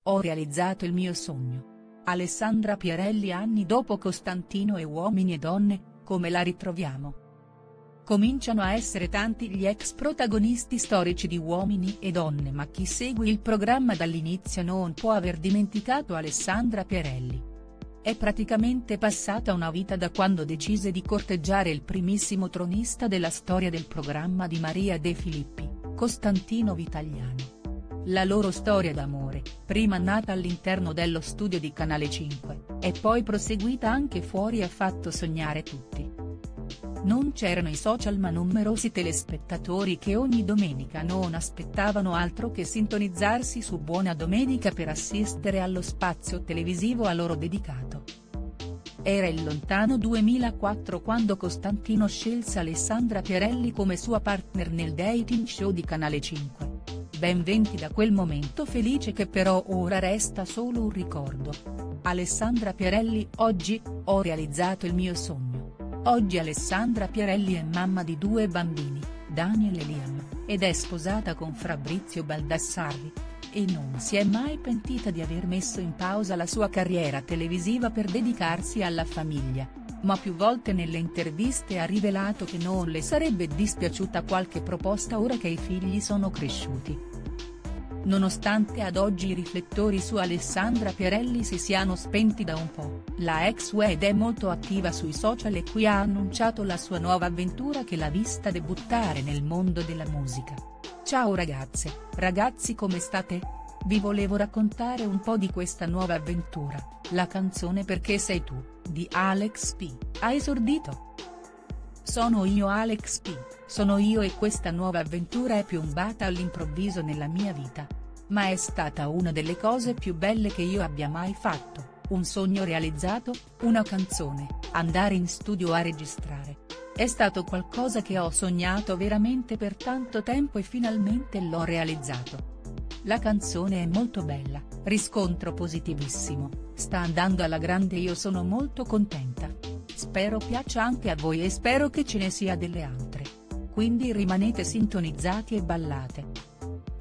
Ho realizzato il mio sogno. Alessandra Pierelli anni dopo Costantino e Uomini e donne, come la ritroviamo? Cominciano a essere tanti gli ex protagonisti storici di Uomini e donne, ma chi segue il programma dall'inizio non può aver dimenticato Alessandra Pierelli. È praticamente passata una vita da quando decise di corteggiare il primissimo tronista della storia del programma di Maria De Filippi, Costantino Vitagliano. La loro storia d'amore, prima nata all'interno dello studio di Canale 5, e poi proseguita anche fuori, ha fatto sognare tutti. Non c'erano i social ma numerosi telespettatori che ogni domenica non aspettavano altro che sintonizzarsi su Buona Domenica per assistere allo spazio televisivo a loro dedicato. Era il lontano 2004 quando Costantino scelse Alessandra Pierelli come sua partner nel dating show di Canale 5. Ben 20 da quel momento felice che però ora resta solo un ricordo. Alessandra Pierelli: oggi, ho realizzato il mio sogno. Oggi Alessandra Pierelli è mamma di 2 bambini, Daniel e Liam, ed è sposata con Fabrizio Baldassarri. E non si è mai pentita di aver messo in pausa la sua carriera televisiva per dedicarsi alla famiglia, ma più volte nelle interviste ha rivelato che non le sarebbe dispiaciuta qualche proposta ora che i figli sono cresciuti. Nonostante ad oggi i riflettori su Alessandra Pierelli si siano spenti da un po', la ex Wed è molto attiva sui social e qui ha annunciato la sua nuova avventura che l'ha vista debuttare nel mondo della musica. Ciao ragazze, ragazzi, come state? Vi volevo raccontare un po' di questa nuova avventura, la canzone Perché sei tu, di Alex P, ha esordito. Sono io Alex P, sono io e questa nuova avventura è piombata all'improvviso nella mia vita. Ma è stata una delle cose più belle che io abbia mai fatto, un sogno realizzato, una canzone, andare in studio a registrare. È stato qualcosa che ho sognato veramente per tanto tempo e finalmente l'ho realizzato. La canzone è molto bella, riscontro positivissimo, sta andando alla grande, io sono molto contenta. Spero piaccia anche a voi e spero che ce ne sia delle altre. Quindi rimanete sintonizzati e ballate.